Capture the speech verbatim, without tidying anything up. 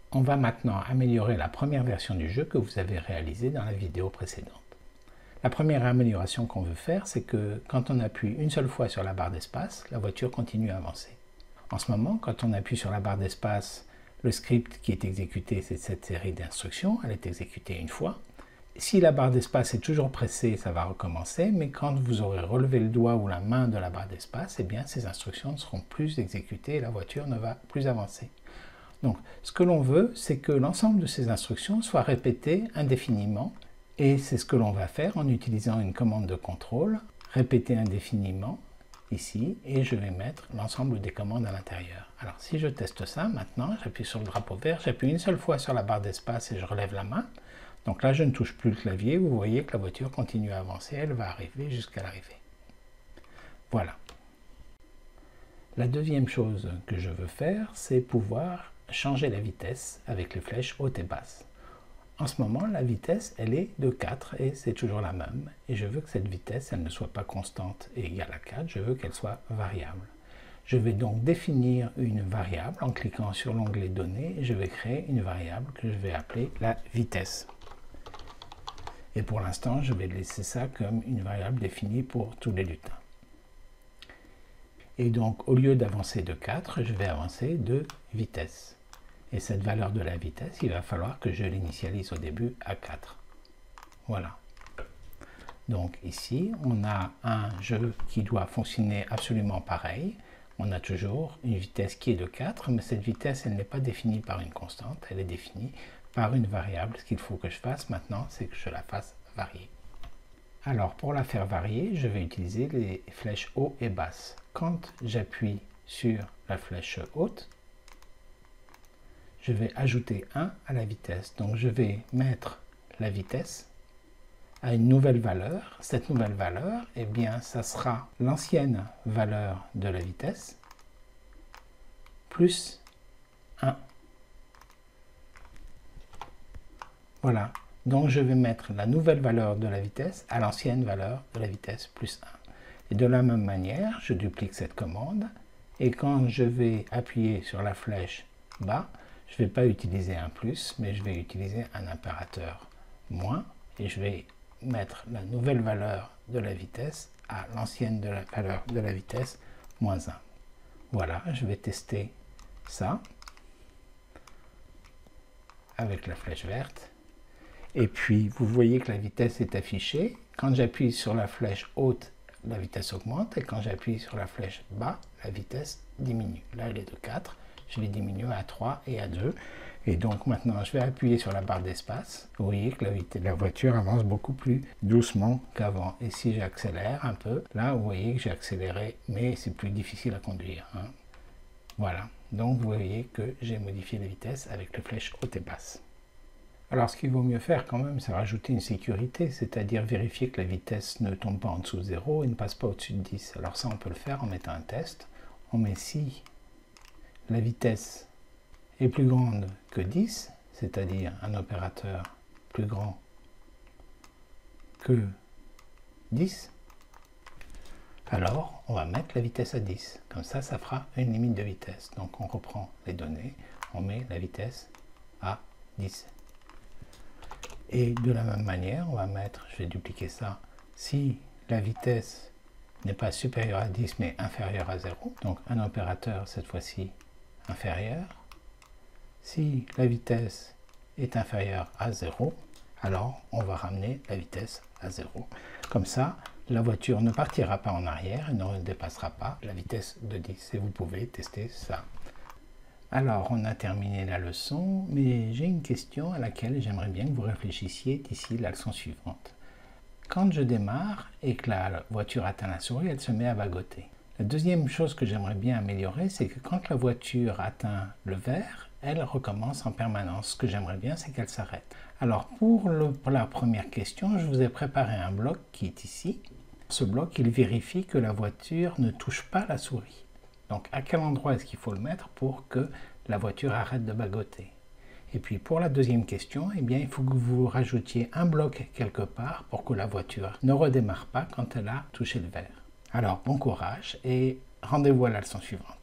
On va maintenant améliorer la première version du jeu que vous avez réalisée dans la vidéo précédente. La première amélioration qu'on veut faire, c'est que quand on appuie une seule fois sur la barre d'espace, la voiture continue à avancer. En ce moment, quand on appuie sur la barre d'espace, le script qui est exécuté, c'est cette série d'instructions, elle est exécutée une fois. Si la barre d'espace est toujours pressée, ça va recommencer, mais quand vous aurez relevé le doigt ou la main de la barre d'espace, eh bien ces instructions ne seront plus exécutées et la voiture ne va plus avancer. Donc, ce que l'on veut, c'est que l'ensemble de ces instructions soient répétées indéfiniment, et c'est ce que l'on va faire en utilisant une commande de contrôle, répéter indéfiniment, ici, et je vais mettre l'ensemble des commandes à l'intérieur. Alors, si je teste ça, maintenant, j'appuie sur le drapeau vert, j'appuie une seule fois sur la barre d'espace et je relève la main. Donc là, je ne touche plus le clavier, vous voyez que la voiture continue à avancer, elle va arriver jusqu'à l'arrivée. Voilà. La deuxième chose que je veux faire, c'est pouvoir changer la vitesse avec les flèches hautes et basses. En ce moment, la vitesse, elle est de quatre et c'est toujours la même. Et je veux que cette vitesse, elle ne soit pas constante et égale à quatre, je veux qu'elle soit variable. Je vais donc définir une variable en cliquant sur l'onglet Données et je vais créer une variable que je vais appeler la vitesse. Et pour l'instant, je vais laisser ça comme une variable définie pour tous les lutins. Et donc, au lieu d'avancer de quatre, je vais avancer de vitesse. Et cette valeur de la vitesse, il va falloir que je l'initialise au début à quatre. Voilà. Donc ici, on a un jeu qui doit fonctionner absolument pareil. On a toujours une vitesse qui est de quatre, mais cette vitesse, elle n'est pas définie par une constante, elle est définie par une variable. Ce qu'il faut que je fasse maintenant, c'est que je la fasse varier. Alors, pour la faire varier, je vais utiliser les flèches haut et basse. Quand j'appuie sur la flèche haute, je vais ajouter un à la vitesse. Donc je vais mettre la vitesse à une nouvelle valeur. Cette nouvelle valeur, eh bien, ça sera l'ancienne valeur de la vitesse plus un. Voilà. Donc je vais mettre la nouvelle valeur de la vitesse à l'ancienne valeur de la vitesse plus un. Et de la même manière, je duplique cette commande. Et quand je vais appuyer sur la flèche bas, je ne vais pas utiliser un plus, mais je vais utiliser un impérateur moins, et je vais mettre la nouvelle valeur de la vitesse à l'ancienne de la valeur de la vitesse moins un. Voilà, je vais tester ça avec la flèche verte. Et puis, vous voyez que la vitesse est affichée. Quand j'appuie sur la flèche haute, la vitesse augmente, et quand j'appuie sur la flèche bas, la vitesse diminue. Là, elle est de quatre. Je l'ai diminué à trois et à deux. Et donc maintenant, je vais appuyer sur la barre d'espace. Vous voyez que la, la voiture avance beaucoup plus doucement qu'avant. Et si j'accélère un peu, là, vous voyez que j'ai accéléré, mais c'est plus difficile à conduire. Hein. Voilà. Donc vous voyez que j'ai modifié la vitesse avec les flèches haute et basse. Alors ce qu'il vaut mieux faire quand même, c'est rajouter une sécurité, c'est-à-dire vérifier que la vitesse ne tombe pas en dessous de zéro et ne passe pas au-dessus de dix. Alors ça, on peut le faire en mettant un test. On met si la vitesse est plus grande que dix, c'est-à-dire un opérateur plus grand que dix, alors on va mettre la vitesse à dix. Comme ça, ça fera une limite de vitesse. Donc on reprend les données, on met la vitesse à dix. Et de la même manière, on va mettre, je vais dupliquer ça, si la vitesse n'est pas supérieure à dix mais inférieure à zéro, donc un opérateur cette fois-ci inférieur. Si la vitesse est inférieure à zéro, alors on va ramener la vitesse à zéro. Comme ça, la voiture ne partira pas en arrière et ne dépassera pas la vitesse de dix. Et vous pouvez tester ça. Alors, on a terminé la leçon, mais j'ai une question à laquelle j'aimerais bien que vous réfléchissiez d'ici la leçon suivante. Quand je démarre et que la voiture atteint la souris, elle se met à vagoter. La deuxième chose que j'aimerais bien améliorer, c'est que quand la voiture atteint le vert, elle recommence en permanence. Ce que j'aimerais bien, c'est qu'elle s'arrête. Alors, pour, le, pour la première question, je vous ai préparé un bloc qui est ici. Ce bloc, il vérifie que la voiture ne touche pas la souris. Donc, à quel endroit est-ce qu'il faut le mettre pour que la voiture arrête de vagoter? Et puis, pour la deuxième question, eh bien, il faut que vous rajoutiez un bloc quelque part pour que la voiture ne redémarre pas quand elle a touché le vert. Alors, bon courage et rendez-vous à la leçon suivante.